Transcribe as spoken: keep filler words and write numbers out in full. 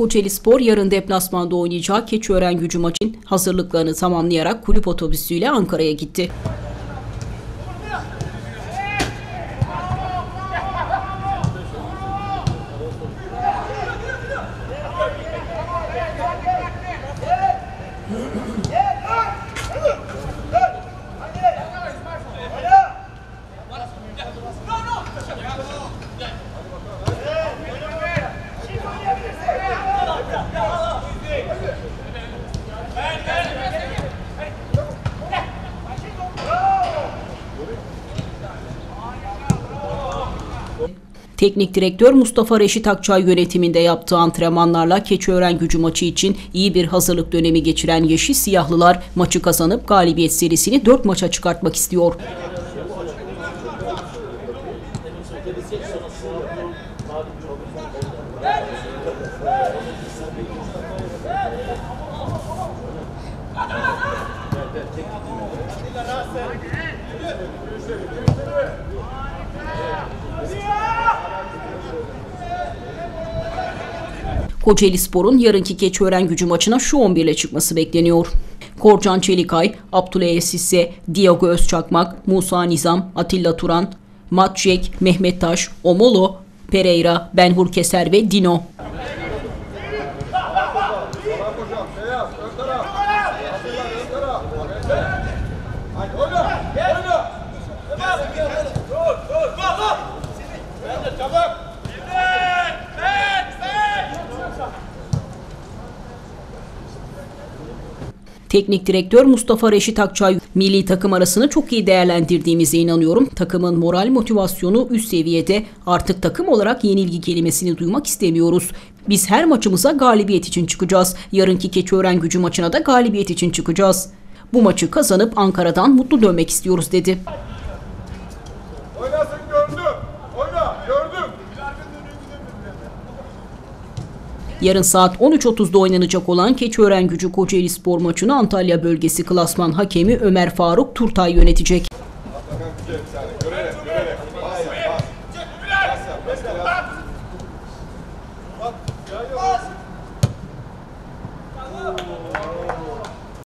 Kocaelispor yarın deplasmanda oynayacağı Keçiören-Gücü maçın hazırlıklarını tamamlayarak kulüp otobüsüyle Ankara'ya gitti. Teknik direktör Mustafa Reşit Akçay yönetiminde yaptığı antrenmanlarla Keçiören-Gücü maçı için iyi bir hazırlık dönemi geçiren Yeşil Siyahlılar maçı kazanıp galibiyet serisini dört maça çıkartmak istiyor. Kocaelispor'un yarınki Keçiören-Gücü maçına şu on bir ile çıkması bekleniyor. Korcan Çelikay, Abdüley Sisse, Diego Özçakmak, Musa Nizam, Atilla Turan, Matjek, Mehmet Taş, Omolo, Pereira, Benhur Keser ve Dino. Teknik direktör Mustafa Reşit Akçay, milli takım arasını çok iyi değerlendirdiğimize inanıyorum. Takımın moral motivasyonu üst seviyede. Artık takım olarak yenilgi kelimesini duymak istemiyoruz. Biz her maçımıza galibiyet için çıkacağız. Yarınki Keçiören-Gücü maçına da galibiyet için çıkacağız. Bu maçı kazanıp Ankara'dan mutlu dönmek istiyoruz dedi. Oynasın gördüm. Oyna gördüm. Yarın saat on üç otuzda oynanacak olan Keçiören-Gücü Kocaelispor maçını Antalya Bölgesi Klasman Hakemi Ömer Faruk Turtay yönetecek.